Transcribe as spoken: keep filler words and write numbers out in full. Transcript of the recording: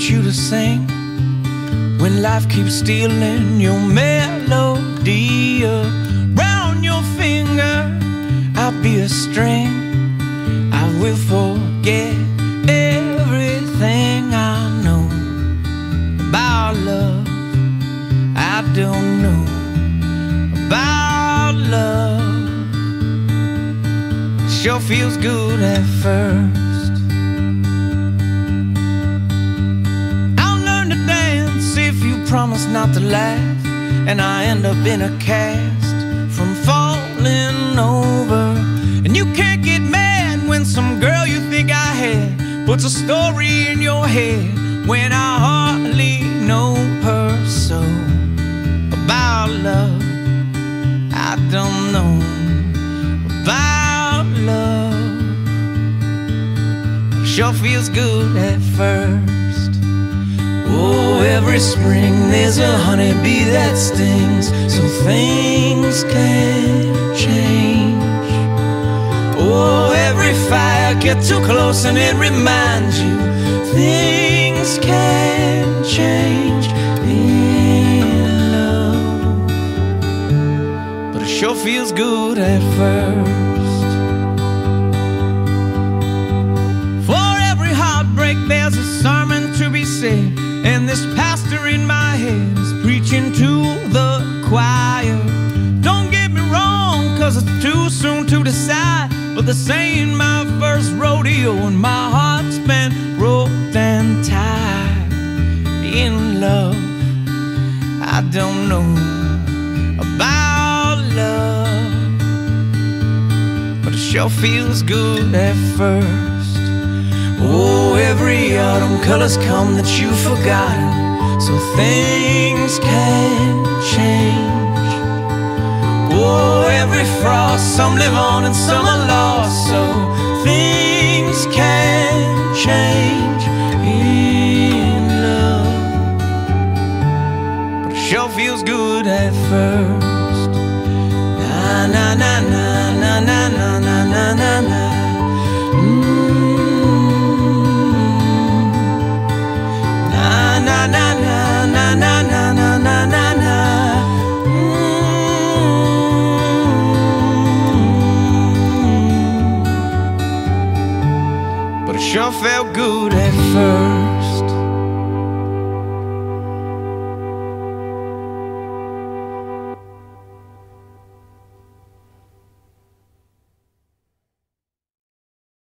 you to sing when life keeps stealing your melody around your finger. I'll be a string. I will forget everything I know about love. I don't know about love. Sure feels good at first. I'll learn to dance if you promise not to laugh, and I end up in a cast from falling over. And you can't get mad when some girl you think I had puts a story in your head when I hardly know her. So about love, I don't know about love. Sure feels good at first. Oh, every spring there's a honeybee that stings, so things can change. Oh, every fire gets too close and it reminds you things can change in love. But it sure feels good at first. For every heartbreak there's a sermon to be said, and this pastor in my head is preaching to the choir. Don't get me wrong, cause it's too soon to decide, but this ain't my first rodeo, and my heart's been roped and tied in love. I don't know about love, but it sure feels good at first. Oh, every autumn colors come that you've forgotten, so things can change. Oh, every frost, some live on and some are lost, so things can change in love. But it sure feels good at first. Na na na na na na na na na na na. Na na na na na na na na na na. But it sure felt good